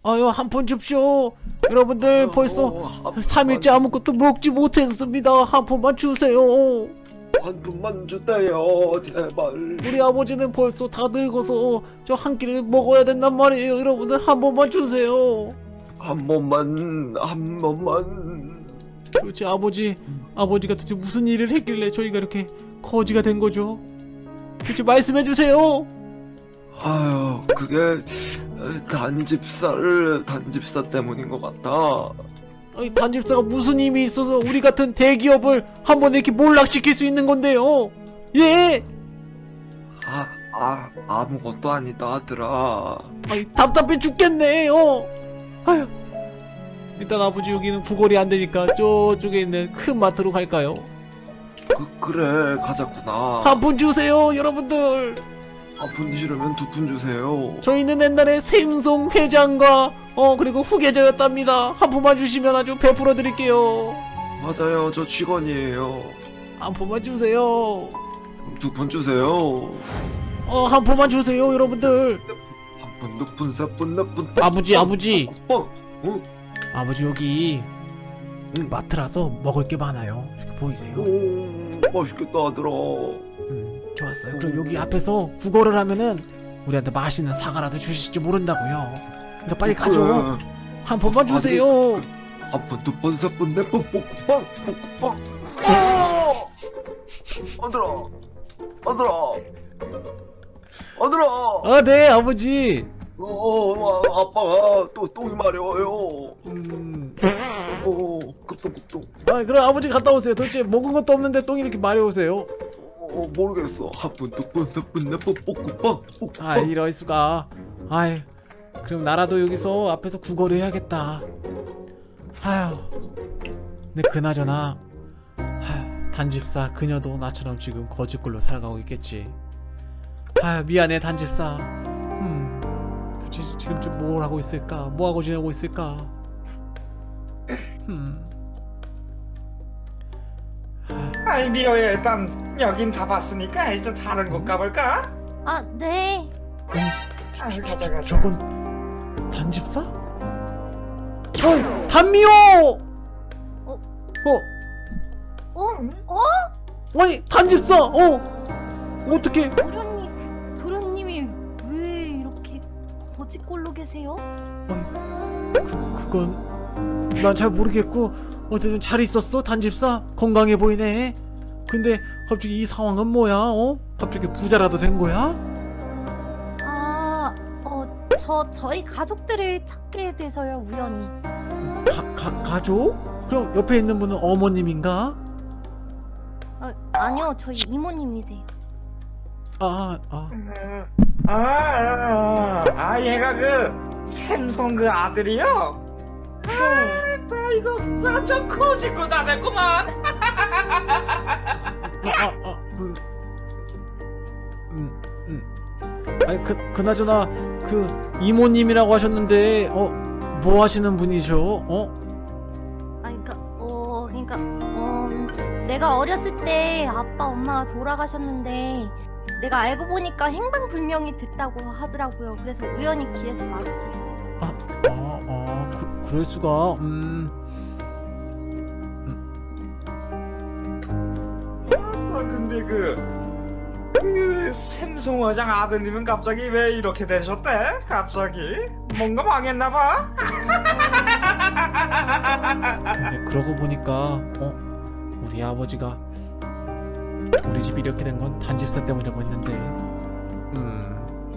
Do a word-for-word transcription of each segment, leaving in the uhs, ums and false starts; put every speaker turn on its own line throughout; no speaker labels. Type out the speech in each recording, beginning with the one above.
아유, 한 푼 줍쇼. 여러분들 벌써
어,
삼 일째 아무것도 먹지 못했습니다. 한 푼만 주세요.
한 푼만 주세요, 제발.
우리 아버지는 벌써 다 늙어서 저 한 끼를 먹어야 된단 말이에요. 여러분들 한 번만 주세요.
한 번만, 한 번만.
도대체 아버지, 아버지가 도대체 무슨 일을 했길래 저희가 이렇게 거지가 된 거죠? 도대체 말씀해 주세요.
아유, 그게 단집사를 단집사 때문인 것 같다.
아니, 단집사가 무슨 힘이 있어서 우리 같은 대기업을 한 번에 이렇게 몰락시킬 수 있는 건데요? 예!
아, 아, 아무것도 아니다, 아들아.
아이, 답답해 죽겠네. 어. 아휴. 일단 아버지 여기는 구걸이 안 되니까 저쪽에 있는 큰 마트로 갈까요?
그, 그래, 가자꾸나.
한 푼 주세요, 여러분들.
한 푼 싫으면 두 푼 주세요.
저희는 옛날에 샘송 회장과 어 그리고 후계자였답니다. 한 푼만 주시면 아주 베풀어 드릴게요.
맞아요, 저 직원이에요.
한 푼만 주세요.
두 푼 주세요.
어, 한 푼만 주세요, 여러분들.
한 푼, 두 푼, 세 푼, 네 푼.
아버지, 아버지.
뻥. 어?
아버지 여기
응.
마트라서 먹을 게 많아요. 이렇게 보이세요?
오, 맛있겠다, 아들아.
음, 좋았어요. 그럼 여기 앞에서 구걸을 하면은 우리한테 맛있는 사과라도 주실지 모른다고요. 그러니까 빨리 가죠.
그래.
한 푼만 주세요.
한 푼, 두 푼, 세 푼, 네 푼, 볶음빵, 볶음빵. 아들아, 아들아, 아들아.
아, 네, 아버지.
어, 어, 아빠가 또 똥이 마려워요.
음.
어, 급동 급동.
아, 그럼 아버지 갔다 오세요. 도대체 먹은 것도 없는데 똥이 이렇게 마려우세요?
어, 모르겠어. 한 푼, 두 푼, 세 푼, 네 푼, 볶음빵, 볶음빵.
아, 이럴 수가. 아이, 그럼 나라도 여기서 앞에서 구걸을 해야겠다. 아휴. 근데 그나저나, 아휴, 단집사 그녀도 나처럼 지금 거지꼴로 살아가고 있겠지. 아휴, 미안해 단집사. 음, 도대체 지금쯤 뭘 하고 있을까? 뭐 하고 지내고 있을까? 음.
아이 미호야, 일단 여긴 다 봤으니까 이제 다른 곳 가볼까?
아, 네.
아니,
아이 가자 가자.
저건 단집사? 어이, 단미호!
어?
어?
어? 어?
아니, 단집사! 어? 어떻게?
도련님, 도련님이 왜 이렇게 거지꼴로 계세요?
그, 그건 난 잘 모르겠고 어쨌든 잘 있었어 단집사? 건강해 보이네. 근데 갑자기 이 상황은 뭐야? 어? 갑자기 부자라도 된 거야?
아, 어, 저 저희 가족들을 찾게 돼서요, 우연히.
가, 가, 가족? 그럼 옆에 있는 분은 어머님인가?
아, 아니요, 저희 이모님이세요.
아, 아,
아, 아, 아, 얘가 그 샘송 그 아들이요?
네.
나 이거 나좀 거짓고 다 됐구만.
아, 아, 음, 음, 음. 아니 그 그나저나 그 이모님이라고 하셨는데 어, 뭐 하시는 분이셔? 어?
아, 그러니까, 어, 그러니까, 어, 내가 어렸을 때 아빠 엄마가 돌아가셨는데 내가 알고 보니까 행방불명이 됐다고 하더라고요. 그래서 우연히 길에서 마주쳤어요.
아, 아, 아, 그, 그럴 수가. 음.
아, 근데 그, 그 샘송 회장 아드님은 갑자기 왜 이렇게 되셨대? 갑자기 뭔가 망했나봐.
네, 그러고 보니까 어, 우리 아버지가 우리 집이 이렇게 된 건 단집사 때문이라고 했는데, 음.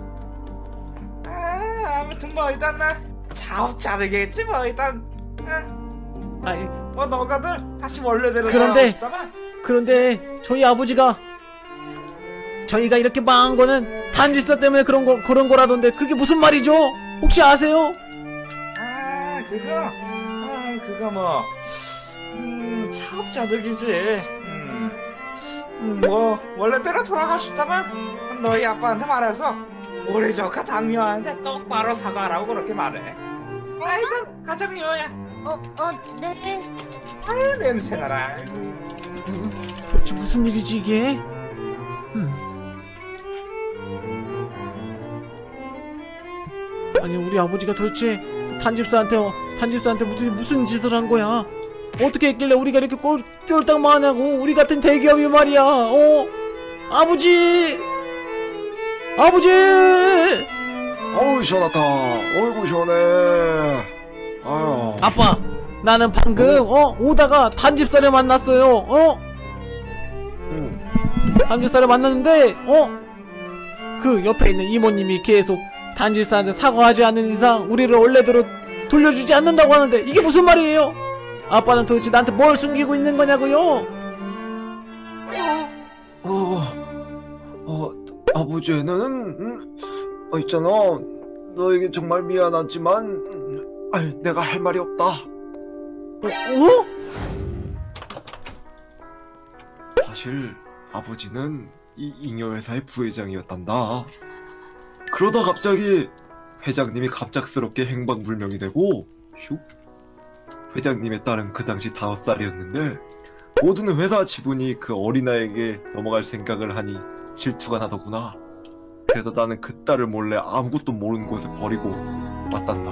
아, 아무튼 뭐 일단 나 자업자 되겠지 뭐 일단. 아,
아이,
뭐 너가들 다시 원래대로
그런데-
돌아가고 싶다만.
그런데 저희 아버지가 저희가 이렇게 망한 거는 단집사 때문에 그런 거 그런 거라던데 그게 무슨 말이죠? 혹시 아세요?
아, 그거, 아, 그거 뭐, 음, 자업자득이지. 음, 음, 뭐 원래대로 돌아가고 싶다면 너희 아빠한테 말해서 우리 조카 당뇨한테 똑바로 사과하라고 그렇게 말해. 아이고, 가자 미호야.
어, 어, 네.
아유, 냄새나라.
음, 도대체 무슨 일이지 이게? 음. 아니 우리 아버지가 도대체 탄집사한테 어, 탄집사한테 무슨 무슨 짓을 한 거야? 어떻게 했길래 우리가 이렇게 꼴 쫄딱 망하냐고. 우리 같은 대기업이 말이야. 어? 아버지! 아버지!
어우 시원하다. 어이구 시원해. 아유.
아빠, 나는 방금 어 오다가 단집사를 만났어요. 어?
응.
단집사를 만났는데 어? 그 옆에 있는 이모님이 계속 단집사한테 사과하지 않는 이상 우리를 원래대로 돌려주지 않는다고 하는데 이게 무슨 말이에요? 아빠는 도대체 나한테 뭘 숨기고 있는 거냐고요?
어, 어, 아버지는, 음, 어, 있잖아. 너에게 정말 미안하지만, 음, 아이, 내가 할 말이 없다.
어? 어?
사실, 아버지는 이 잉여회사의 부회장이었단다. 그러다 갑자기 회장님이 갑작스럽게 행방불명이 되고, 슉. 회장님의 딸은 그 당시 다섯 살이었는데, 모든 회사 지분이 그 어린아이에게 넘어갈 생각을 하니 질투가 나더구나. 그래서 나는 그 딸을 몰래 아무것도 모르는 곳에 버리고 왔단다.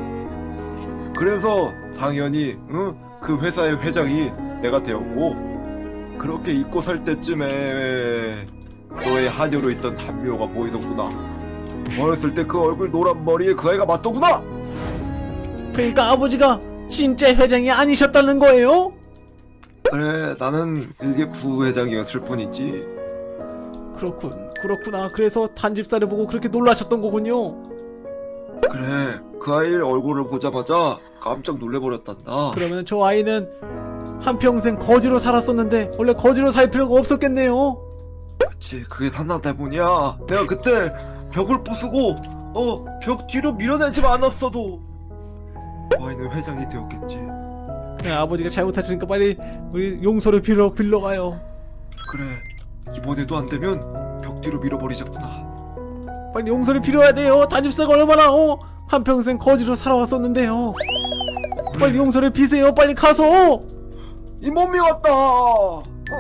그래서 당연히 응? 그 회사의 회장이 내가 되었고, 그렇게 잊고 살 때쯤에 너의 하녀로 있던 단묘가 보이더구나. 어렸을 때 그 얼굴 노란 머리에 그 아이가 맞더구나.
그러니까 아버지가 진짜 회장이 아니셨다는 거예요?
그래, 나는 일개 부회장이었을 뿐이지.
그렇군, 그렇구나. 그래서 단집사를 보고 그렇게 놀라셨던 거군요.
그래, 그 아이 얼굴을 보자마자 깜짝 놀래버렸단다.
그러면 저 아이는 한평생 거지로 살았었는데 원래 거지로 살 필요가 없었겠네요.
그치, 그게 단나 때문이야. 내가 그때 벽을 부수고 어, 벽 뒤로 밀어내지만 않았어도 그 아이는 회장이 되었겠지.
그래, 아버지가 잘못하시니까 빨리 우리 용서를 빌러, 빌러가요.
그래, 이번에도 안 되면 벽 뒤로 밀어버리자꾸나.
빨리 용서를 빌어야 돼요. 단집사가 얼마나 어 한평생 거지로 살아왔었는데요. 빨리 용서를 비세요. 빨리 가서.
이 몸이 왔다. 어?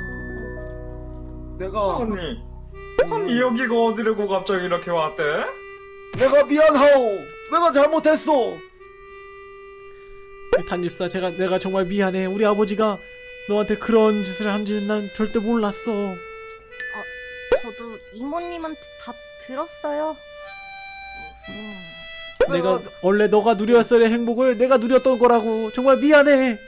내가
아니, 아니 여기가 어디라고 갑자기 이렇게 왔대?
내가 미안하오. 내가 잘못했어.
단집사, 제가 내가 정말 미안해. 우리 아버지가 너한테 그런 짓을 한지는 난 절대 몰랐어.
저도 이모님한테 다 들었어요. 음.
내가 원래 너가 누렸어야 할 행복을 내가 누렸던 거라고. 정말 미안해.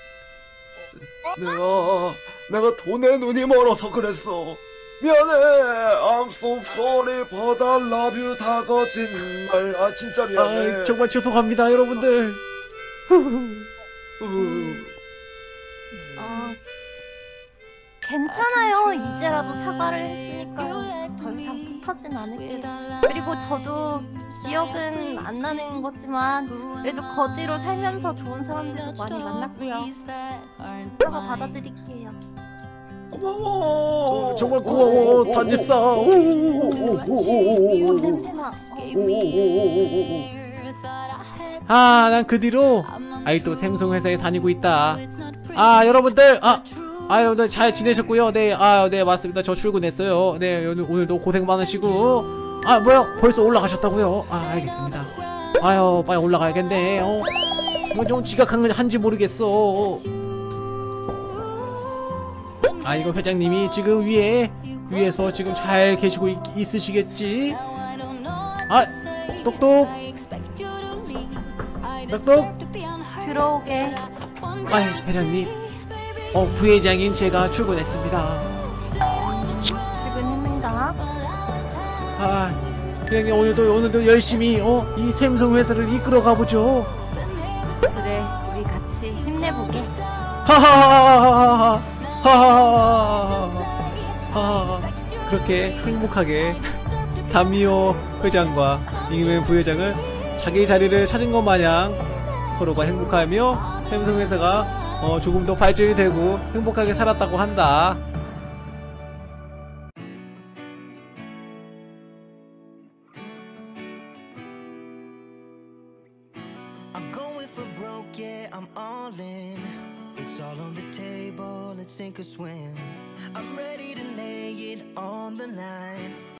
내가 내가 돈에 눈이 멀어서 그랬어. 미안해. I'm so sorry but I love you. 다 거짓말. 아 진짜 미안해.
아, 정말 죄송합니다, 여러분들.
아, 괜찮아요. 이제라도 사과를 했으니까요. 더 이상 폭하진 않을게요. 그리고 저도 기억은 안 나는 거지만 그래도 거지로 살면서 좋은 사람들도 많이 만났고요. 사과 받아드릴게요.
고마워.
정말 고마워, 단집사.
오, 냄새나. 어.
아, 난 그 뒤로 아직도 생송회사에 다니고 있다. 아, 여러분들, 아, 아유, 네, 잘 지내셨고요. 네, 아, 네, 맞습니다. 저 출근했어요. 네, 오늘, 오늘도 고생 많으시고. 아, 뭐야, 벌써 올라가셨다고요? 아, 알겠습니다. 아유, 빨리 올라가야겠네. 어, 이거 좀 지각한 한지 모르겠어. 아, 이거 회장님이 지금 위에 위에서 지금 잘 계시고 있, 있으시겠지? 아, 똑똑. 똑똑.
들어오게.
아, 회장님. 어, 부회장인 제가 출근했습니다.
출근했는가?
아, 회장님 오늘도 오늘도 열심히 어, 이 샘송 회사를 이끌어 가보죠.
그래, 우리 같이 힘내보게.
하하하하하하. 하하하하하. 그렇게 행복하게 담미호 회장과 잉맨 부회장은 자기 자리를 찾은 것 마냥 서로가 행복하며 샘송 회사가 어, 조금 더 발전이 되고 행복하게 살았다고 한다.
I'm going for broke, yeah, I'm all in. It's all on the table, let's sink or swim. I'm ready to lay it on the line.